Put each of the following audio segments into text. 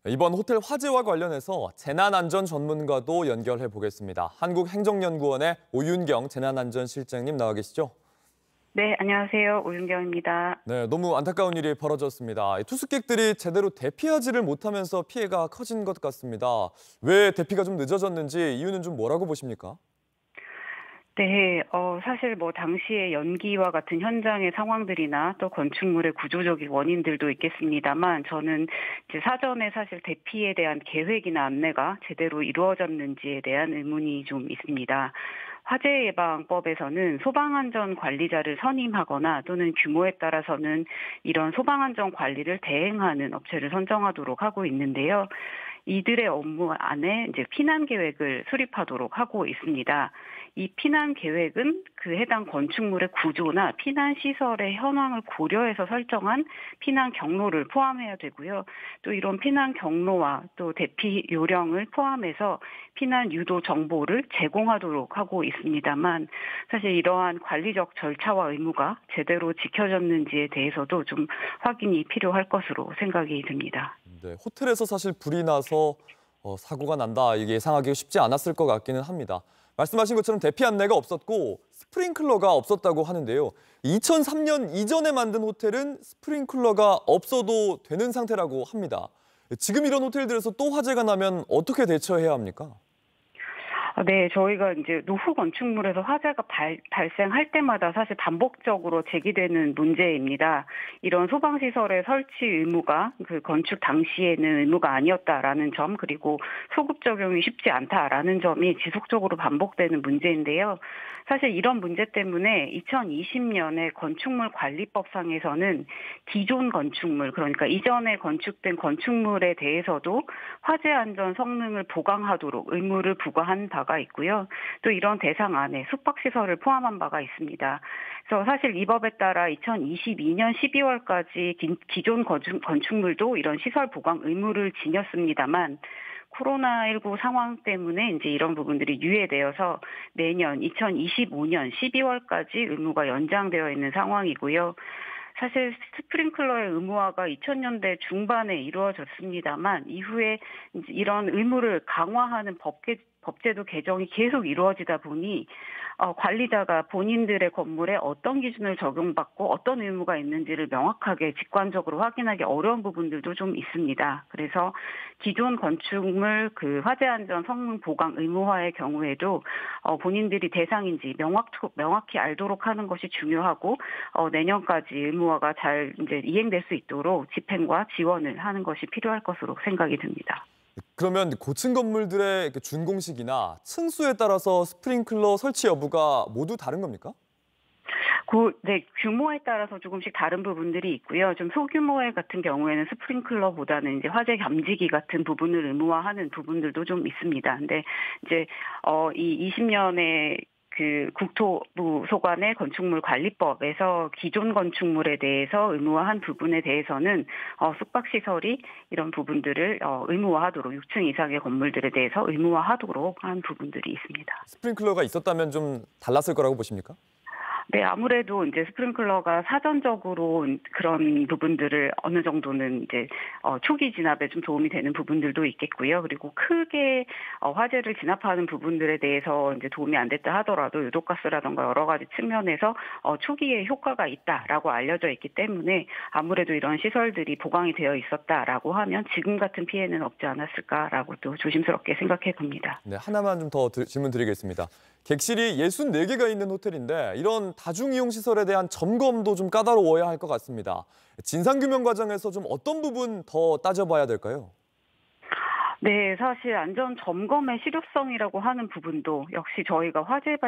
이번 호텔 화재와 관련해서 재난안전 전문가도 연결해 보겠습니다. 한국행정연구원의 오윤경 재난안전실장님 나와 계시죠? 네, 안녕하세요. 오윤경입니다. 네, 너무 안타까운 일이 벌어졌습니다. 투숙객들이 제대로 대피하지를 못하면서 피해가 커진 것 같습니다. 왜 대피가 좀 늦어졌는지 이유는 좀 뭐라고 보십니까? 네, 사실 당시에 연기와 같은 현장의 상황들이나 또 건축물의 구조적인 원인들도 있겠습니다만 저는 이제 사전에 사실 대피에 대한 계획이나 안내가 제대로 이루어졌는지에 대한 의문이 좀 있습니다. 화재 예방법에서는 소방안전 관리자를 선임하거나 또는 규모에 따라서는 이런 소방안전 관리를 대행하는 업체를 선정하도록 하고 있는데요. 이들의 업무 안에 이제 피난 계획을 수립하도록 하고 있습니다. 이 피난 계획은 그 해당 건축물의 구조나 피난 시설의 현황을 고려해서 설정한 피난 경로를 포함해야 되고요. 또 이런 피난 경로와 또 대피 요령을 포함해서 피난 유도 정보를 제공하도록 하고 있습니다만 사실 이러한 관리적 절차와 의무가 제대로 지켜졌는지에 대해서도 좀 확인이 필요할 것으로 생각이 듭니다. 네, 호텔에서 사실 불이 나서 사고가 난다 이게 예상하기 쉽지 않았을 것 같기는 합니다. 말씀하신 것처럼 대피 안내가 없었고 스프링클러가 없었다고 하는데요. 2003년 이전에 만든 호텔은 스프링클러가 없어도 되는 상태라고 합니다. 지금 이런 호텔들에서 또 화재가 나면 어떻게 대처해야 합니까? 네, 저희가 이제 노후 건축물에서 화재가 발생할 때마다 사실 반복적으로 제기되는 문제입니다. 이런 소방시설의 설치 의무가 그 건축 당시에는 의무가 아니었다라는 점, 그리고 소급 적용이 쉽지 않다라는 점이 지속적으로 반복되는 문제인데요. 사실 이런 문제 때문에 2020년에 건축물 관리법상에서는 기존 건축물, 그러니까 이전에 건축된 건축물에 대해서도 화재 안전 성능을 보강하도록 의무를 부과한 바가 있고요. 또 이런 대상 안에 숙박시설을 포함한 바가 있습니다. 그래서 사실 이 법에 따라 2022년 12월까지 기존 건축물도 이런 시설 보강 의무를 지녔습니다만 코로나19 상황 때문에 이제 이런 부분들이 유예되어서 내년 2025년 12월까지 의무가 연장되어 있는 상황이고요. 사실 스프링클러의 의무화가 2000년대 중반에 이루어졌습니다만 이후에 이런 의무를 강화하는 법제도 개정이 계속 이루어지다 보니 관리자가 본인들의 건물에 어떤 기준을 적용받고 어떤 의무가 있는지를 명확하게 직관적으로 확인하기 어려운 부분들도 좀 있습니다. 그래서 기존 건축물 그 화재 안전 성능 보강 의무화의 경우에도 본인들이 대상인지 명확히 알도록 하는 것이 중요하고 내년까지 의무화가 잘 이제 이행될 수 있도록 집행과 지원을 하는 것이 필요할 것으로 생각이 듭니다. 그러면 고층 건물들의 준공식이나 층수에 따라서 스프링클러 설치 여부가 모두 다른 겁니까? 네, 규모에 따라서 조금씩 다른 부분들이 있고요. 좀 소규모의 같은 경우에는 스프링클러보다는 이제 화재 감지기 같은 부분을 의무화하는 부분들도 좀 있습니다. 근데 이제 이 20년에 그 국토부 소관의 건축물 관리법에서 기존 건축물에 대해서 의무화한 부분에 대해서는 숙박시설이 이런 부분들을 의무화하도록 6층 이상의 건물들에 대해서 의무화하도록 한 부분들이 있습니다. 스프링클러가 있었다면 좀 달랐을 거라고 보십니까? 네, 아무래도 이제 스프링클러가 사전적으로 그런 부분들을 어느 정도는 이제 초기 진압에 좀 도움이 되는 부분들도 있겠고요. 그리고 크게 화재를 진압하는 부분들에 대해서 이제 도움이 안 됐다 하더라도 유독가스라던가 여러 가지 측면에서 초기에 효과가 있다라고 알려져 있기 때문에 아무래도 이런 시설들이 보강이 되어 있었다라고 하면 지금 같은 피해는 없지 않았을까라고 또 조심스럽게 생각해 봅니다. 네, 하나만 좀 더 질문 드리겠습니다. 객실이 64개가 있는 호텔인데 이런 다중이용 시설에 대한 점검도 좀 까다로워야 할 것 같습니다. 진상규명 과정에서 좀 어떤 부분 더 따져봐야 될까요? 네, 사실 안전 점검의 실효성이라고 하는 부분도 역시 저희가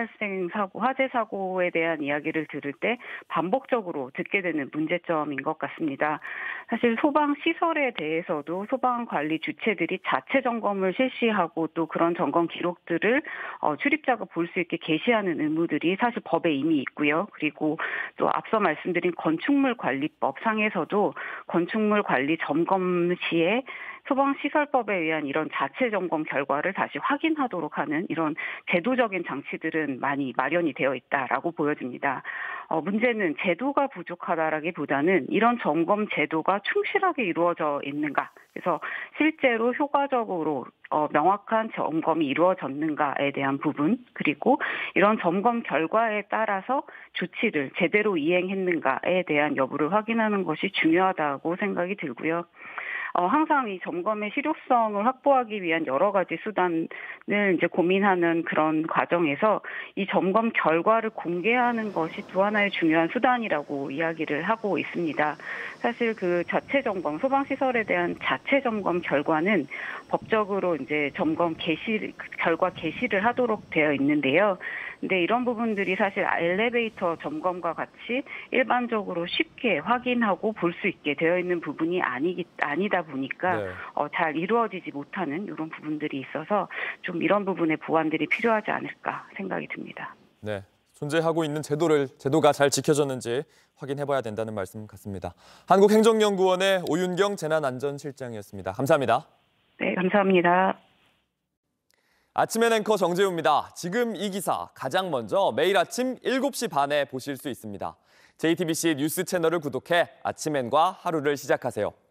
화재 사고에 대한 이야기를 들을 때 반복적으로 듣게 되는 문제점인 것 같습니다. 사실 소방 시설에 대해서도 소방 관리 주체들이 자체 점검을 실시하고 또 그런 점검 기록들을 출입자가 볼 수 있게 게시하는 의무들이 사실 법에 이미 있고요. 그리고 또 앞서 말씀드린 건축물 관리법 상에서도 건축물 관리 점검 시에 소방시설법에 의한 이런 자체 점검 결과를 다시 확인하도록 하는 이런 제도적인 장치들은 많이 마련이 되어 있다라고 보여집니다. 문제는 제도가 부족하다라기보다는 이런 점검 제도가 충실하게 이루어져 있는가. 그래서 실제로 효과적으로 명확한 점검이 이루어졌는가에 대한 부분, 그리고 이런 점검 결과에 따라서 조치를 제대로 이행했는가에 대한 여부를 확인하는 것이 중요하다고 생각이 들고요. 항상 이 점검의 실효성을 확보하기 위한 여러 가지 수단을 이제 고민하는 그런 과정에서 이 점검 결과를 공개하는 것이 또 하나의 중요한 수단이라고 이야기를 하고 있습니다. 사실 그 자체 점검, 소방시설에 대한 자체 점검 결과는 법적으로 이제 점검 결과 게시를 하도록 되어 있는데요. 근데 이런 부분들이 사실 엘리베이터 점검과 같이 일반적으로 쉽게 확인하고 볼 수 있게 되어 있는 부분이 아니다 보니까 네. 잘 이루어지지 못하는 이런 부분들이 있어서 좀 이런 부분의 보완들이 필요하지 않을까 생각이 듭니다. 네, 존재하고 있는 제도가 잘 지켜졌는지 확인해봐야 된다는 말씀 같습니다. 한국행정연구원의 오윤경 재난안전실장이었습니다. 감사합니다. 네, 감사합니다. 아침엔 앵커 정재우입니다. 지금 이 기사 가장 먼저 매일 아침 7시 반에 보실 수 있습니다. JTBC 뉴스 채널을 구독해 아침엔과 하루를 시작하세요.